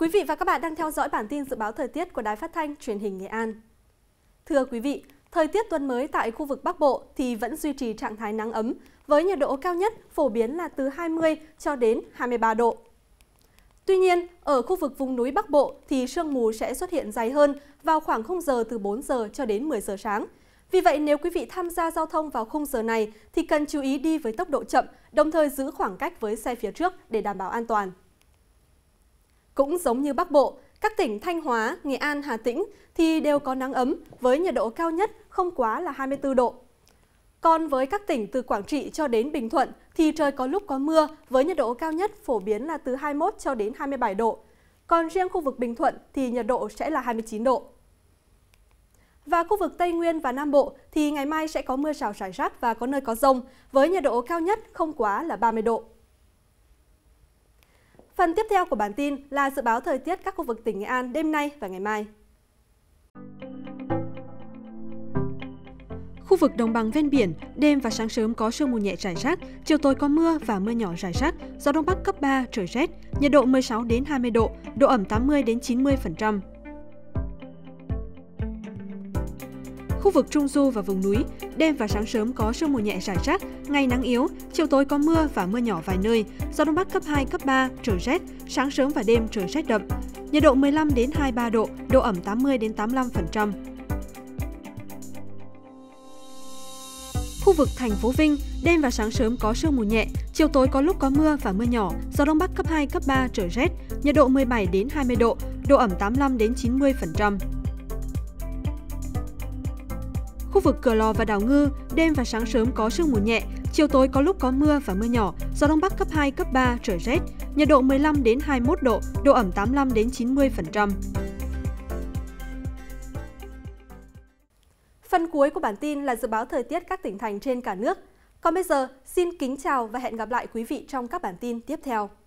Quý vị và các bạn đang theo dõi bản tin dự báo thời tiết của Đài Phát thanh Truyền hình Nghệ An. Thưa quý vị, thời tiết tuần mới tại khu vực Bắc Bộ thì vẫn duy trì trạng thái nắng ấm với nhiệt độ cao nhất phổ biến là từ 20 cho đến 23 độ. Tuy nhiên, ở khu vực vùng núi Bắc Bộ thì sương mù sẽ xuất hiện dày hơn vào khoảng khung giờ từ 4 giờ cho đến 10 giờ sáng. Vì vậy, nếu quý vị tham gia giao thông vào khung giờ này thì cần chú ý đi với tốc độ chậm, đồng thời giữ khoảng cách với xe phía trước để đảm bảo an toàn. Cũng giống như Bắc Bộ, các tỉnh Thanh Hóa, Nghệ An, Hà Tĩnh thì đều có nắng ấm với nhiệt độ cao nhất không quá là 24 độ. Còn với các tỉnh từ Quảng Trị cho đến Bình Thuận thì trời có lúc có mưa với nhiệt độ cao nhất phổ biến là từ 21 cho đến 27 độ. Còn riêng khu vực Bình Thuận thì nhiệt độ sẽ là 29 độ. Và khu vực Tây Nguyên và Nam Bộ thì ngày mai sẽ có mưa rào rải rác và có nơi có dông với nhiệt độ cao nhất không quá là 30 độ. Phần tiếp theo của bản tin là dự báo thời tiết các khu vực tỉnh Nghệ An đêm nay và ngày mai. Khu vực đồng bằng ven biển, đêm và sáng sớm có sương mù nhẹ rải rác, chiều tối có mưa và mưa nhỏ rải rác, gió đông bắc cấp 3, trời rét, nhiệt độ 16 đến 20 độ, độ ẩm 80 đến 90%. Khu vực Trung Du và vùng núi, đêm và sáng sớm có sương mù nhẹ rải rác, ngày nắng yếu, chiều tối có mưa và mưa nhỏ vài nơi, gió đông bắc cấp 2, cấp 3, trời rét, sáng sớm và đêm trời rét đậm, nhiệt độ 15 đến 23 độ, độ ẩm 80 đến 85%. Khu vực thành phố Vinh, đêm và sáng sớm có sương mù nhẹ, chiều tối có lúc có mưa và mưa nhỏ, gió đông bắc cấp 2, cấp 3, trời rét, nhiệt độ 17 đến 20 độ, độ ẩm 85 đến 90%. Khu vực Cửa Lò và Đảo Ngư, đêm và sáng sớm có sương mù nhẹ, chiều tối có lúc có mưa và mưa nhỏ, gió đông bắc cấp 2, cấp 3, trời rét, nhiệt độ 15 đến 21 độ, độ ẩm 85 đến 90%. Phần cuối của bản tin là dự báo thời tiết các tỉnh thành trên cả nước. Còn bây giờ, xin kính chào và hẹn gặp lại quý vị trong các bản tin tiếp theo.